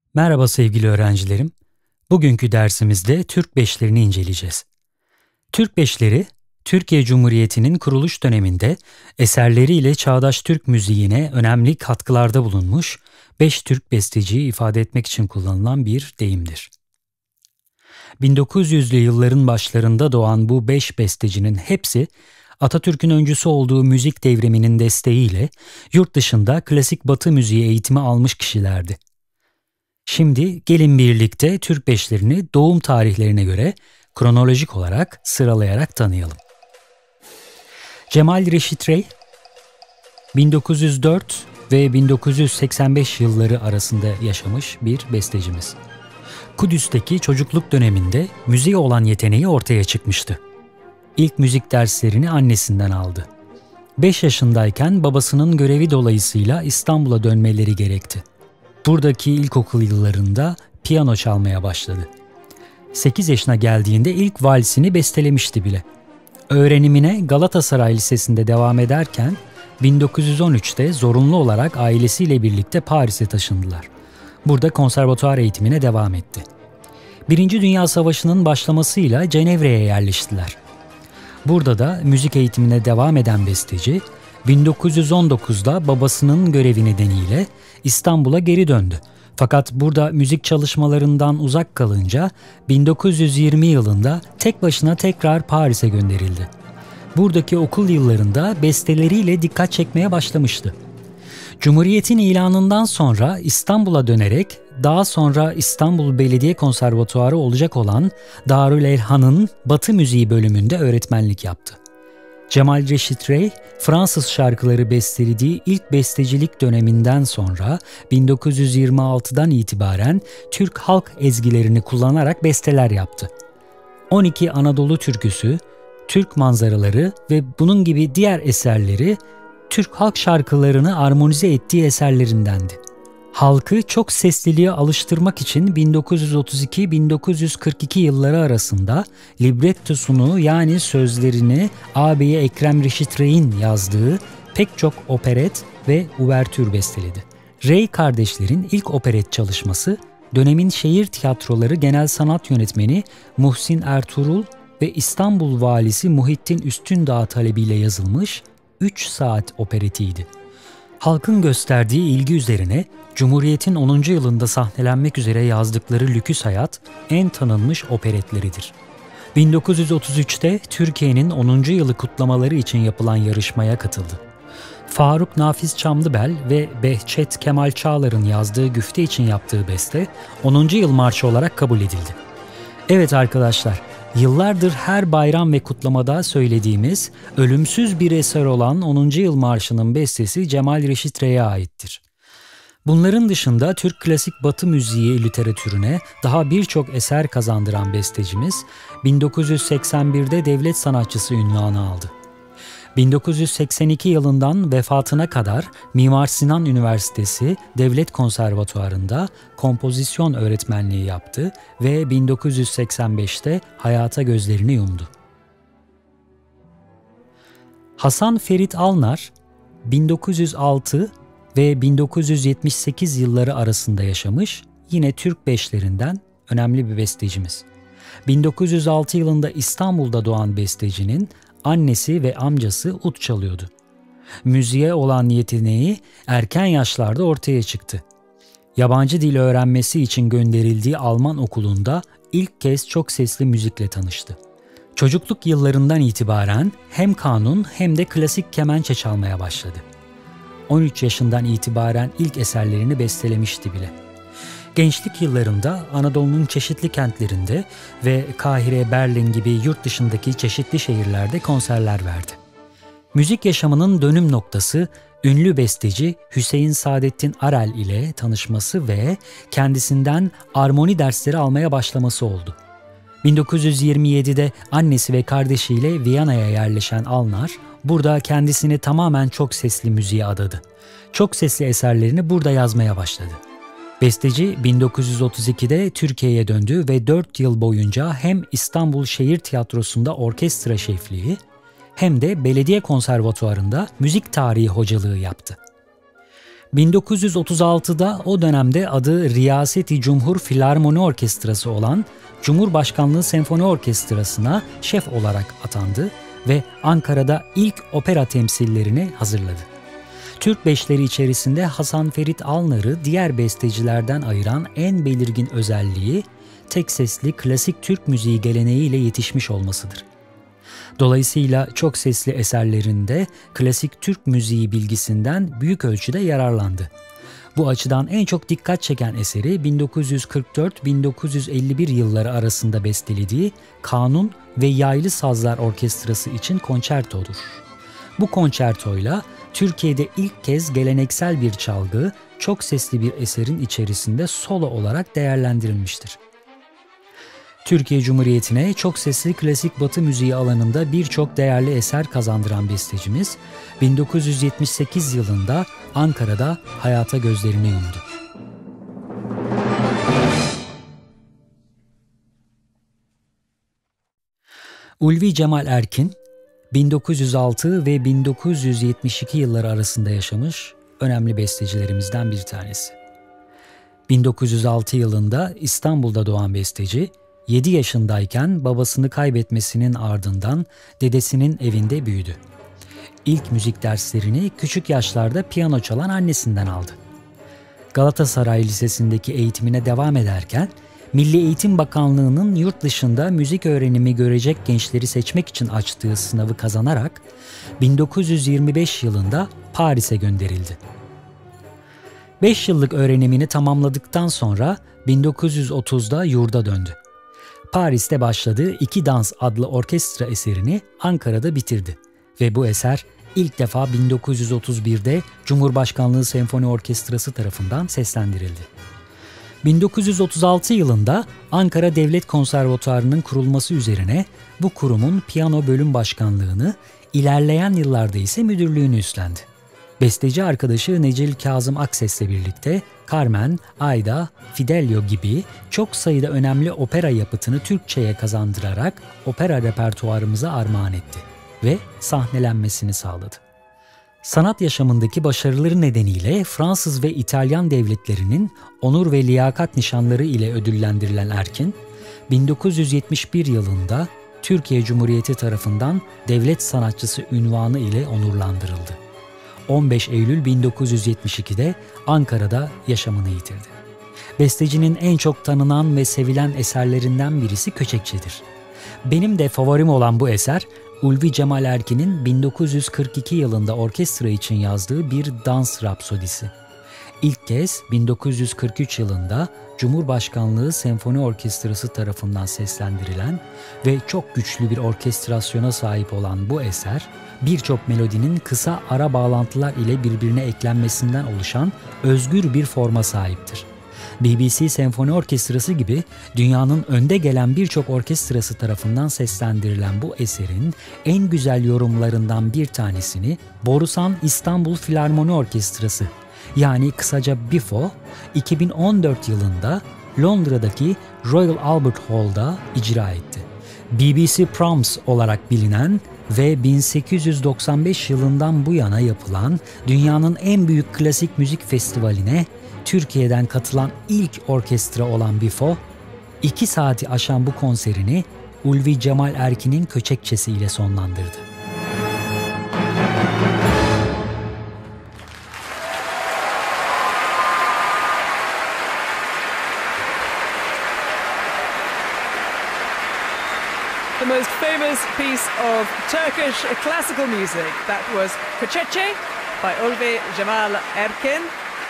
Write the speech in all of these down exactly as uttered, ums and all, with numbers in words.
Merhaba sevgili öğrencilerim. Bugünkü dersimizde Türk beşlerini inceleyeceğiz. Türk beşleri, Türkiye Cumhuriyeti'nin kuruluş döneminde eserleriyle çağdaş Türk müziğine önemli katkılarda bulunmuş beş Türk besteciyi ifade etmek için kullanılan bir deyimdir. bin dokuz yüzlü yılların başlarında doğan bu beş bestecinin hepsi Atatürk'ün öncüsü olduğu müzik devriminin desteğiyle yurt dışında klasik Batı müziği eğitimi almış kişilerdi. Şimdi gelin birlikte Türk beşlerini doğum tarihlerine göre kronolojik olarak sıralayarak tanıyalım. Cemal Reşit Rey, bin dokuz yüz dört ve bin dokuz yüz seksen beş yılları arasında yaşamış bir bestecimiz. Kudüs'teki çocukluk döneminde müziğe olan yeteneği ortaya çıkmıştı. İlk müzik derslerini annesinden aldı. beş yaşındayken babasının görevi dolayısıyla İstanbul'a dönmeleri gerekti. Buradaki ilkokul yıllarında piyano çalmaya başladı. sekiz yaşına geldiğinde ilk valsini bestelemişti bile. Öğrenimine Galatasaray Lisesi'nde devam ederken bin dokuz yüz on üçte zorunlu olarak ailesiyle birlikte Paris'e taşındılar. Burada konservatuar eğitimine devam etti. Birinci Dünya Savaşı'nın başlamasıyla Cenevre'ye yerleştiler. Burada da müzik eğitimine devam eden besteci, bin dokuz yüz on dokuzda babasının görevi nedeniyle İstanbul'a geri döndü. Fakat burada müzik çalışmalarından uzak kalınca bin dokuz yüz yirmi yılında tek başına tekrar Paris'e gönderildi. Buradaki okul yıllarında besteleriyle dikkat çekmeye başlamıştı. Cumhuriyet'in ilanından sonra İstanbul'a dönerek daha sonra İstanbul Belediye Konservatuarı olacak olan Darülelhan'ın Batı Müziği bölümünde öğretmenlik yaptı. Cemal Reşit Rey, Fransız şarkıları bestelediği ilk bestecilik döneminden sonra bin dokuz yüz yirmi altıdan itibaren Türk halk ezgilerini kullanarak besteler yaptı. on iki Anadolu türküsü, Türk manzaraları ve bunun gibi diğer eserleri Türk halk şarkılarını armonize ettiği eserlerindendi. Halkı çok sesliliğe alıştırmak için bin dokuz yüz otuz iki bin dokuz yüz kırk iki yılları arasında librettosunu yani sözlerini ağabeyi Ekrem Reşit Rey'in yazdığı pek çok operet ve uvertür besteledi. Rey kardeşlerin ilk operet çalışması dönemin şehir tiyatroları genel sanat yönetmeni Muhsin Ertuğrul ve İstanbul valisi Muhittin Üstündağ talebiyle yazılmış üç saat operetiydi. Halkın gösterdiği ilgi üzerine Cumhuriyet'in onuncu yılında sahnelenmek üzere yazdıkları Lüküs Hayat en tanınmış operetleridir. bin dokuz yüz otuz üçte Türkiye'nin onuncu yılı kutlamaları için yapılan yarışmaya katıldı. Faruk Nafiz Çamlıbel ve Behçet Kemal Çağlar'ın yazdığı güfte için yaptığı beste onuncu yıl marşı olarak kabul edildi. Evet arkadaşlar, yıllardır her bayram ve kutlamada söylediğimiz ölümsüz bir eser olan onuncu yıl marşının bestesi Cemal Reşit Rey'e aittir. Bunların dışında Türk klasik Batı müziği literatürüne daha birçok eser kazandıran bestecimiz bin dokuz yüz seksen birde devlet sanatçısı unvanı aldı. bin dokuz yüz seksen iki yılından vefatına kadar Mimar Sinan Üniversitesi Devlet Konservatuarı'nda kompozisyon öğretmenliği yaptı ve bin dokuz yüz seksen beşte hayata gözlerini yumdu. Hasan Ferit Alnar, bin dokuz yüz altı ve bin dokuz yüz yetmiş sekiz yılları arasında yaşamış, yine Türk beşlerinden önemli bir bestecimiz. bin dokuz yüz altı yılında İstanbul'da doğan bestecinin annesi ve amcası ut çalıyordu. Müziğe olan yeteneği erken yaşlarda ortaya çıktı. Yabancı dil öğrenmesi için gönderildiği Alman okulunda ilk kez çok sesli müzikle tanıştı. Çocukluk yıllarından itibaren hem kanun hem de klasik kemençe çalmaya başladı. on üç yaşından itibaren ilk eserlerini bestelemişti bile. Gençlik yıllarında Anadolu'nun çeşitli kentlerinde ve Kahire, Berlin gibi yurt dışındaki çeşitli şehirlerde konserler verdi. Müzik yaşamının dönüm noktası ünlü besteci Hüseyin Saadettin Arel ile tanışması ve kendisinden armoni dersleri almaya başlaması oldu. bin dokuz yüz yirmi yedide annesi ve kardeşiyle Viyana'ya yerleşen Alnar, burada kendisini tamamen çok sesli müziğe adadı. Çok sesli eserlerini burada yazmaya başladı. Besteci bin dokuz yüz otuz ikide Türkiye'ye döndü ve dört yıl boyunca hem İstanbul Şehir Tiyatrosu'nda orkestra şefliği hem de belediye konservatuvarında müzik tarihi hocalığı yaptı. bin dokuz yüz otuz altıda o dönemde adı Riyaseti Cumhur Filarmoni Orkestrası olan Cumhurbaşkanlığı Senfoni Orkestrası'na şef olarak atandı ve Ankara'da ilk opera temsillerini hazırladı. Türk beşleri içerisinde Hasan Ferit Alnar'ı diğer bestecilerden ayıran en belirgin özelliği tek sesli klasik Türk müziği geleneğiyle yetişmiş olmasıdır. Dolayısıyla çok sesli eserlerinde klasik Türk müziği bilgisinden büyük ölçüde yararlandı. Bu açıdan en çok dikkat çeken eseri bin dokuz yüz kırk dört bin dokuz yüz elli bir yılları arasında bestelediği Kanun ve Yaylı Sazlar Orkestrası için konçertodur. Bu konçertoyla Türkiye'de ilk kez geleneksel bir çalgı, çok sesli bir eserin içerisinde solo olarak değerlendirilmiştir. Türkiye Cumhuriyeti'ne çok sesli klasik Batı müziği alanında birçok değerli eser kazandıran bestecimiz, bin dokuz yüz yetmiş sekiz yılında Ankara'da hayata gözlerini yumdu. Ulvi Cemal Erkin, bin dokuz yüz altı ve bin dokuz yüz yetmiş iki yılları arasında yaşamış önemli bestecilerimizden bir tanesi. bin dokuz yüz altı yılında İstanbul'da doğan besteci, yedi yaşındayken babasını kaybetmesinin ardından dedesinin evinde büyüdü. İlk müzik derslerini küçük yaşlarda piyano çalan annesinden aldı. Galatasaray Lisesi'ndeki eğitimine devam ederken, Milli Eğitim Bakanlığı'nın yurt dışında müzik öğrenimi görecek gençleri seçmek için açtığı sınavı kazanarak bin dokuz yüz yirmi beş yılında Paris'e gönderildi. beş yıllık öğrenimini tamamladıktan sonra bin dokuz yüz otuzda yurda döndü. Paris'te başladığı İki Dans adlı orkestra eserini Ankara'da bitirdi ve bu eser ilk defa bin dokuz yüz otuz birde Cumhurbaşkanlığı Senfoni Orkestrası tarafından seslendirildi. bin dokuz yüz otuz altı yılında Ankara Devlet Konservatuarı'nın kurulması üzerine bu kurumun piyano bölüm başkanlığını, ilerleyen yıllarda ise müdürlüğünü üstlendi. Besteci arkadaşı Necil Kazım Akses'le birlikte Carmen, Aida, Fidelio gibi çok sayıda önemli opera yapıtını Türkçe'ye kazandırarak opera repertuarımıza armağan etti ve sahnelenmesini sağladı. Sanat yaşamındaki başarıları nedeniyle Fransız ve İtalyan devletlerinin onur ve liyakat nişanları ile ödüllendirilen Erkin, bin dokuz yüz yetmiş bir yılında Türkiye Cumhuriyeti tarafından devlet sanatçısı unvanı ile onurlandırıldı. on beş Eylül bin dokuz yüz yetmiş ikide Ankara'da yaşamını yitirdi. Bestecinin en çok tanınan ve sevilen eserlerinden birisi Köçekçe'dir. Benim de favorim olan bu eser, Ulvi Cemal Erkin'in bin dokuz yüz kırk iki yılında orkestra için yazdığı bir dans rapsodisi. İlk kez bin dokuz yüz kırk üç yılında Cumhurbaşkanlığı Senfoni Orkestrası tarafından seslendirilen ve çok güçlü bir orkestrasyona sahip olan bu eser, birçok melodinin kısa ara bağlantılar ile birbirine eklenmesinden oluşan özgür bir forma sahiptir. B B C Senfoni Orkestrası gibi dünyanın önde gelen birçok orkestrası tarafından seslendirilen bu eserin en güzel yorumlarından bir tanesini Borusan İstanbul Filarmoni Orkestrası, yani kısaca B I F O, iki bin on dört yılında Londra'daki Royal Albert Hall'da icra etti. B B C Proms olarak bilinen ve bin sekiz yüz doksan beş yılından bu yana yapılan dünyanın en büyük klasik müzik festivaline Türkiye'den katılan ilk orkestra olan B I F O, iki saati aşan bu konserini Ulvi Cemal Erkin'in Köçekçesi ile sonlandırdı. The most famous piece of Turkish classical music, that was Köçekçe by Ulvi Cemal Erkin.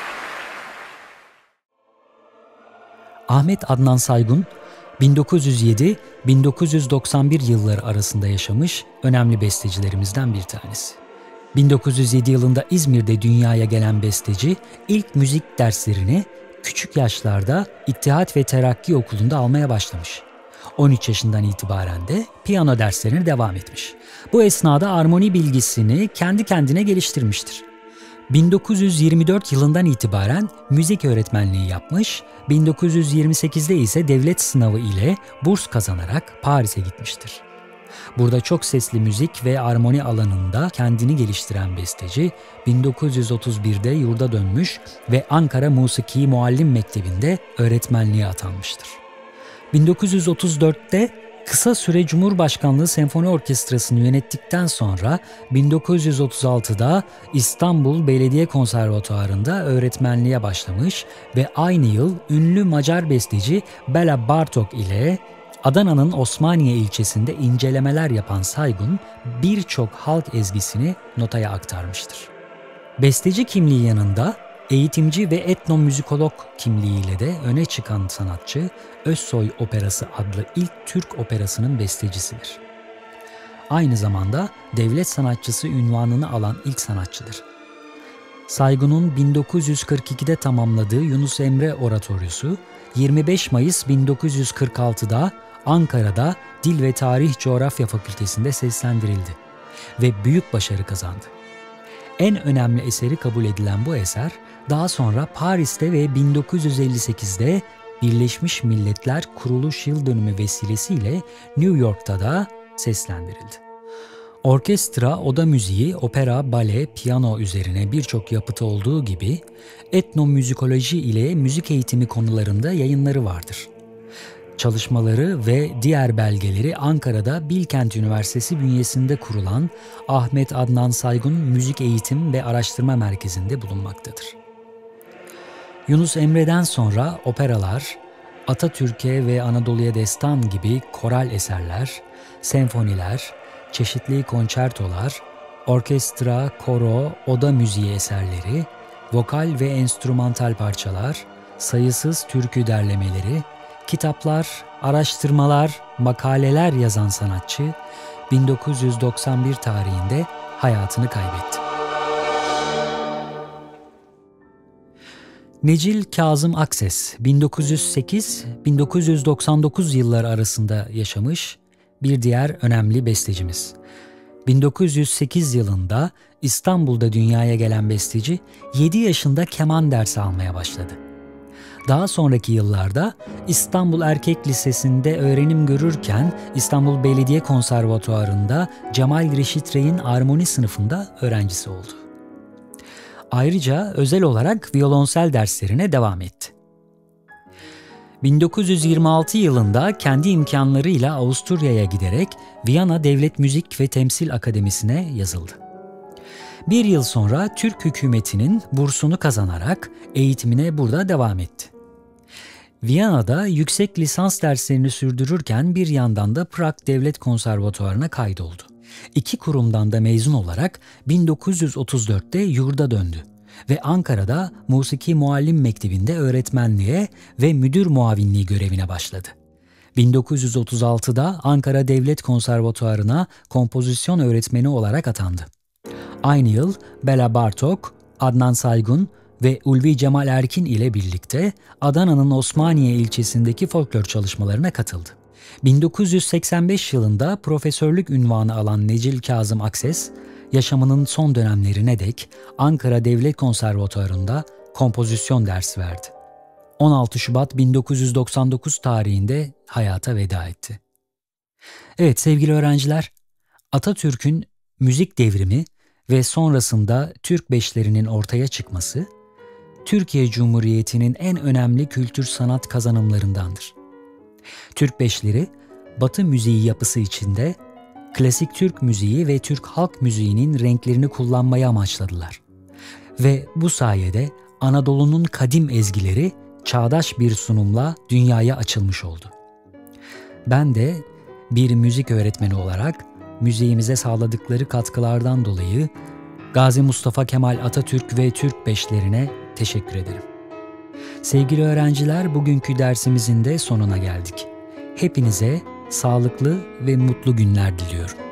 Ahmet Adnan Saygun, bin dokuz yüz yedi bin dokuz yüz doksan bir yılları arasında yaşamış önemli bestecilerimizden bir tanesi. bin dokuz yüz yedi yılında İzmir'de dünyaya gelen besteci, ilk müzik derslerini küçük yaşlarda İttihat ve Terakki Okulu'nda almaya başlamış. on üç yaşından itibaren de piyano derslerine devam etmiş. Bu esnada armoni bilgisini kendi kendine geliştirmiştir. bin dokuz yüz yirmi dört yılından itibaren müzik öğretmenliği yapmış, bin dokuz yüz yirmi sekizde ise devlet sınavı ile burs kazanarak Paris'e gitmiştir. Burada çok sesli müzik ve armoni alanında kendini geliştiren besteci, bin dokuz yüz otuz birde yurda dönmüş ve Ankara Musiki Muallim Mektebi'nde öğretmenliğe atanmıştır. bin dokuz yüz otuz dörtte kısa süre Cumhurbaşkanlığı Senfoni Orkestrası'nı yönettikten sonra bin dokuz yüz otuz altıda İstanbul Belediye Konservatuvarı'nda öğretmenliğe başlamış ve aynı yıl ünlü Macar besteci Bela Bartok ile Adana'nın Osmaniye ilçesinde incelemeler yapan Saygun birçok halk ezgisini notaya aktarmıştır. Besteci kimliği yanında eğitimci ve etnomüzikolog kimliğiyle de öne çıkan sanatçı, Özsoy Operası adlı ilk Türk operasının bestecisidir. Aynı zamanda devlet sanatçısı unvanını alan ilk sanatçıdır. Saygun'un bin dokuz yüz kırk ikide tamamladığı Yunus Emre Oratoryosu, yirmi beş Mayıs bin dokuz yüz kırk altıda Ankara'da Dil ve Tarih Coğrafya Fakültesi'nde seslendirildi ve büyük başarı kazandı. En önemli eseri kabul edilen bu eser, daha sonra Paris'te ve bin dokuz yüz elli sekizde Birleşmiş Milletler Kuruluş Yıldönümü vesilesiyle New York'ta da seslendirildi. Orkestra, oda müziği, opera, bale, piyano üzerine birçok yapıtı olduğu gibi etnomüzikoloji ile müzik eğitimi konularında yayınları vardır. Çalışmaları ve diğer belgeleri Ankara'da Bilkent Üniversitesi bünyesinde kurulan Ahmet Adnan Saygun Müzik Eğitim ve Araştırma Merkezi'nde bulunmaktadır. Yunus Emre'den sonra operalar, Atatürk'e ve Anadolu'ya destan gibi koral eserler, senfoniler, çeşitli konçertolar, orkestra, koro, oda müziği eserleri, vokal ve enstrümantal parçalar, sayısız türkü derlemeleri, kitaplar, araştırmalar, makaleler yazan sanatçı bin dokuz yüz doksan bir tarihinde hayatını kaybetti. Necil Kazım Akses, bin dokuz yüz sekiz - bin dokuz yüz doksan dokuz yılları arasında yaşamış bir diğer önemli bestecimiz. bin dokuz yüz sekiz yılında İstanbul'da dünyaya gelen besteci yedi yaşında keman dersi almaya başladı. Daha sonraki yıllarda İstanbul Erkek Lisesi'nde öğrenim görürken İstanbul Belediye Konservatuvarı'nda Cemal Reşit Rey'in armoni sınıfında öğrencisi oldu. Ayrıca özel olarak violonsel derslerine devam etti. bin dokuz yüz yirmi altı yılında kendi imkanlarıyla Avusturya'ya giderek Viyana Devlet Müzik ve Temsil Akademisi'ne yazıldı. Bir yıl sonra Türk hükümetinin bursunu kazanarak eğitimine burada devam etti. Viyana'da yüksek lisans derslerini sürdürürken bir yandan da Prag Devlet Konservatuvarı'na kaydoldu. İki kurumdan da mezun olarak bin dokuz yüz otuz dörtte yurda döndü ve Ankara'da Musiki Muallim Mektebi'nde öğretmenliğe ve müdür muavinliği görevine başladı. bin dokuz yüz otuz altıda Ankara Devlet Konservatuvarı'na kompozisyon öğretmeni olarak atandı. Aynı yıl Bela Bartok, Adnan Saygun ve Ulvi Cemal Erkin ile birlikte Adana'nın Osmaniye ilçesindeki folklor çalışmalarına katıldı. bin dokuz yüz seksen beş yılında profesörlük unvanı alan Necil Kazım Akses, yaşamının son dönemlerine dek Ankara Devlet Konservatuvarı'nda kompozisyon dersi verdi. on altı Şubat bin dokuz yüz doksan dokuz tarihinde hayata veda etti. Evet sevgili öğrenciler, Atatürk'ün müzik devrimi ve sonrasında Türk beşlerinin ortaya çıkması, Türkiye Cumhuriyeti'nin en önemli kültür sanat kazanımlarındandır. Türk beşleri, Batı müziği yapısı içinde klasik Türk müziği ve Türk halk müziğinin renklerini kullanmayı amaçladılar. Ve bu sayede Anadolu'nun kadim ezgileri çağdaş bir sunumla dünyaya açılmış oldu. Ben de bir müzik öğretmeni olarak müziğimize sağladıkları katkılardan dolayı Gazi Mustafa Kemal Atatürk ve Türk beşlerine teşekkür ederim. Sevgili öğrenciler, bugünkü dersimizin de sonuna geldik. Hepinize sağlıklı ve mutlu günler diliyorum.